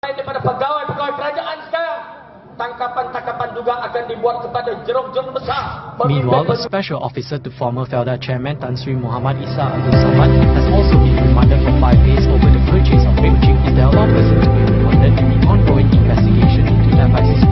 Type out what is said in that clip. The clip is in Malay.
daripada pegawai-pegawai kerajaan sekarang. Tangkapan-tangkapan juga akan dibuat kepada jeruk-jeruk besar. Meanwhile, a special officer to former Felda Chairman Tan Sri Muhammad Isa Abdul Samad has also been remanded for 5 days over the purchase of Ming Ching Hotel, one person to be remanded in the ongoing investigation into FIC's